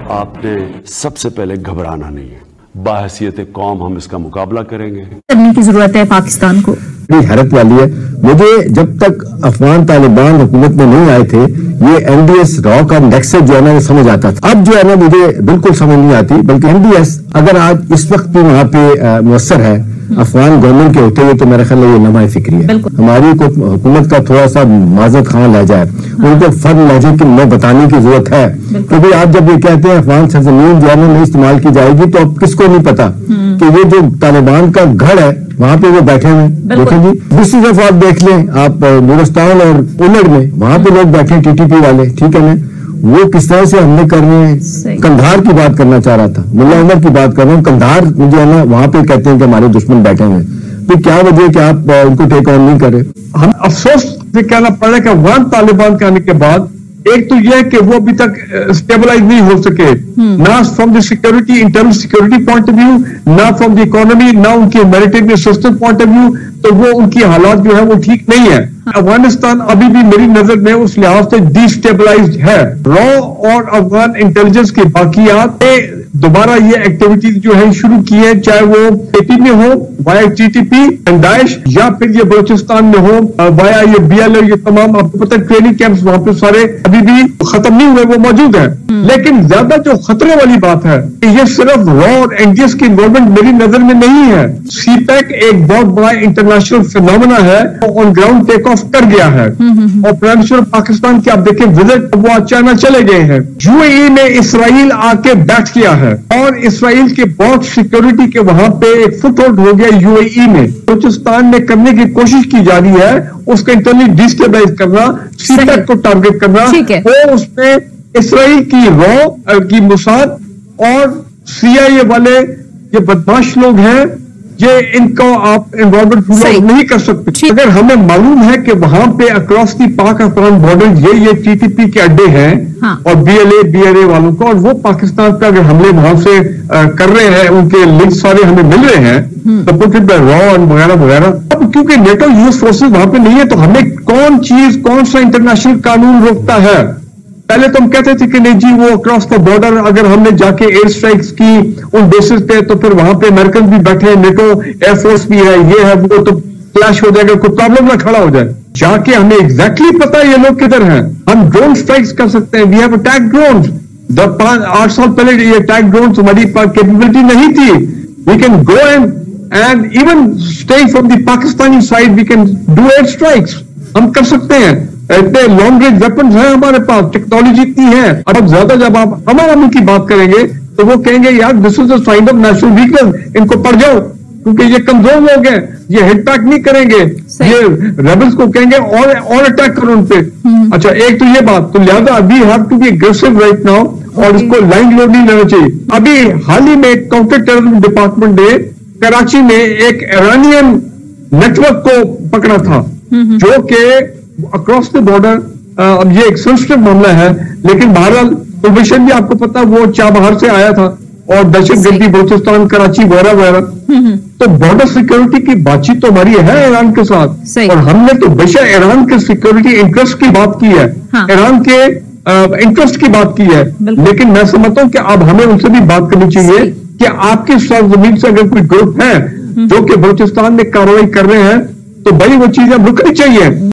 آپ نے سب سے پہلے گھبرانا نہیں ہے. باحثیت قوم ہم اس کا مقابلہ کریں گے. کرنے کی ضرورت ہے پاکستان کو. حیرت والی ہے مجھے جب تک افغان طالبان حکومت میں نہیں آئے تھے یہ این ڈی ایس را کا نیکسٹ جو ہے نا وہ سمجھ آتا تھا. اب جو ہے نا مجھے بالکل سمجھ نہیں آتی. بلکہ این ڈی ایس اگر آج اس وقت بھی وہاں پہ مؤثر ہے افغان گورنمنٹ کے ہوتے ہوئے تو میرا خیال ہے یہ لمحہ فکری ہے. ہماری حکومت کا تھوڑا سا معذرت خواہ لہجہ ہے, ان کو فن لہجے کی میں بتانے کی ضرورت ہے. کیونکہ آپ جب یہ کہتے ہیں افغان سرزمین جو ہے نا نہیں استعمال کی جائے گی تو اب کس کو نہیں پتا کہ یہ جو طالبان کا گھر ہے وہاں پہ وہ بیٹھے ہوئے. دیکھیں جی دوسری طرف آپ دیکھ لیں آپ نورستان اور اونڑ میں وہاں پہ لوگ بیٹھے ہیں ٹی ٹی پی والے, ٹھیک ہے نا, وہ کس طرح سے حملے کر رہے ہیں. کندھار کی بات کرنا چاہ رہا تھا, ملا عمر کی بات کر رہا ہوں. کندھار جو ہے نا وہاں پہ کہتے ہیں کہ ہمارے دشمن بیٹھے ہوئے ہیں. تو کیا وجہ ہے کہ آپ ان کو ٹیک آن نہیں کر رہے؟ ہم افسوس سے کہنا پڑ رہا ہے کہ افغان طالبان کے آنے کے بعد ایک تو یہ ہے کہ وہ ابھی تک اسٹیبلائز نہیں ہو سکے, نہ from the security internal security point of view, نہ فرام دی اکانومی, نہ ان کے military system point of view. تو وہ ان کی حالات جو ہے وہ ٹھیک نہیں ہے. افغانستان ابھی بھی میری نظر میں اس لحاظ سے ڈی اسٹیبلائزڈ ہے. را اور افغان انٹیلیجنس کے باقیات دوبارہ یہ ایکٹیویٹیز جو ہے شروع کی ہے, چاہے وہ اے پی میں ہو وایا ٹی ٹی پی داعش, یا پھر یہ بلوچستان میں ہو وایا یہ بی ایل اے. یہ تمام آپ کو پتہ ٹریننگ کیمپس وہاں پہ سارے ابھی بھی ختم نہیں ہوئے, وہ موجود ہیں. لیکن زیادہ جو خطرے والی بات ہے کہ یہ صرف را اور این ڈی ایس کی انوالومنٹ میری نظر میں نہیں ہے. سی پیک ایک بہت بڑا انٹرنیشنل فینومنا ہے, آن گراؤنڈ ٹیک آف کر گیا ہے. اور پرائم منسٹر پاکستان کے آپ دیکھیں وزٹ وہ چائنا چلے گئے ہیں. یو اے ای میں اسرائیل آ کے بیٹھ گیا ہے اور اسرائیل کے بہت سیکورٹی کے وہاں پہ ایک فٹ ہولڈ ہو گیا یو اے ای میں. بلوچستان میں کرنے کی کوشش کی جا رہی ہے اس کو انٹرنلی ڈیسٹیبلائز کرنا, سی پیک کو ٹارگیٹ کرنا. وہ اس میں اسرائیل کی را کی موساد اور سی آئی اے والے یہ بدماش لوگ ہیں, یہ ان کو آپ انوالومنٹ نہیں کر سکتے. اگر ہمیں معلوم ہے کہ وہاں پہ across the Pak Afghan border یہ ٹی ٹی پی کے اڈے ہیں اور بی ایل اے والوں کو, اور وہ پاکستان پہ اگر حملے وہاں سے کر رہے ہیں, ان کے لنک سارے ہمیں مل رہے ہیں سپورٹڈ بائی را وغیرہ وغیرہ. اب کیونکہ نیٹو یوز فورسز وہاں پہ نہیں ہے تو ہمیں کون سا انٹرنیشنل قانون روکتا ہے؟ پہلے تو ہم کہتے تھے کہ نہیں جی وہ اکراس دا بارڈر اگر ہم نے جا کے ایئر اسٹرائکس کی ان بیسز پہ تو پھر وہاں پہ امریکن بھی بیٹھے ہیں, نیٹو ایئر فورس بھی ہے, یہ ہے وہ, تو کلیش ہو جائے گا, کوئی پرابلم نہ کھڑا ہو جائے. جا کے ہمیں ایگزیکٹلی پتا ہے یہ لوگ کدھر ہیں. ہم ڈرون اسٹرائکس کر سکتے ہیں. We have attack drones. 8 سال پہلے یہ اٹیک ڈرونز ہماری کیپیبلٹی نہیں تھی. We can go and even stay from the Pakistani side, we can do air strikes. ہم کر سکتے ہیں. اتنے لانگ رینج ویپنز ہیں ہمارے پاس, ٹیکنالوجی اتنی ہے. اب زیادہ جب آپ ہمارا کی بات کریں گے تو وہ کہیں گے یار this is a sign of national weakness, ان کو پڑ جاؤ کیونکہ یہ کمزور لوگ ہیں, یہ ہٹ بیک نہیں کریں گے. یہ ریبلز کو کہیں گے اور اٹیک کرو ان پہ. اچھا ایک تو یہ بات, تو لہٰذا ابھی have to be aggressive right now, اور اس کو لائن لوڈ نہیں لینا چاہیے. ابھی حال ہی میں کاؤنٹر ٹیررزم ڈپارٹمنٹ نے کراچی میں ایک ایرانین نیٹورک کو پکڑا تھا جو کہ اکراس دا بارڈر. اب یہ ایک سینسٹیو معاملہ ہے لیکن بہرحال پروویشن بھی آپ کو پتا وہ چابہار سے آیا تھا اور دہشت گردی بلوچستان کراچی وغیرہ وغیرہ. تو بارڈر سیکورٹی کی بات چیت تو ہماری ہے ایران کے ساتھ, اور ہم نے تو بے شک ایران کے سیکورٹی انٹرسٹ کی بات کی ہے, ایران کے انٹرسٹ کی بات کی ہے. لیکن میں سمجھتا ہوں کہ اب ہمیں ان سے بھی بات کرنی چاہیے کہ آپ کی سرزمین سے اگر کوئی گروپ ہے جو کہ بلوچستان میں کارروائی کر رہے ہیں تو بھائی وہ چیزیں رکنی چاہیے.